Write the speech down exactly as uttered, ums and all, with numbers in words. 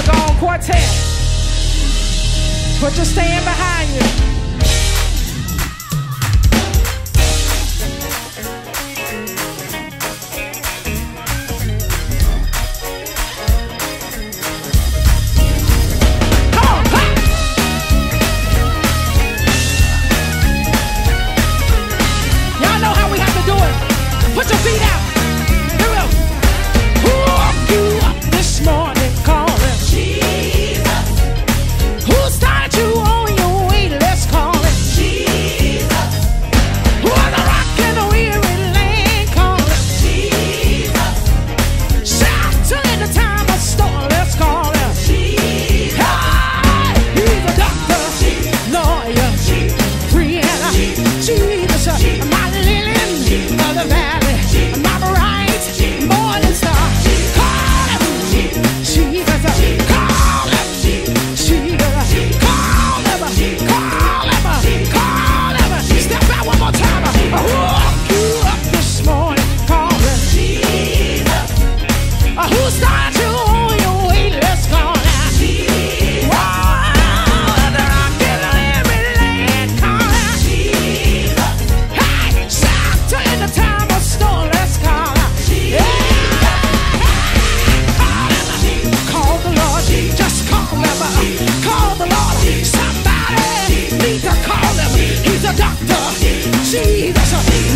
Doggone quartet. Put your stand behind you. Put your feet out. Here we go. Who woke you up this morning calling Jesus? Who started you on your way? Let's call it Jesus. Who on the rock and the weary land calling Jesus? Shout till in the time of storm. Let's call it Jesus. Hey, he's a doctor, lawyer, friend, Jesus, my lily of the valley. Jesus.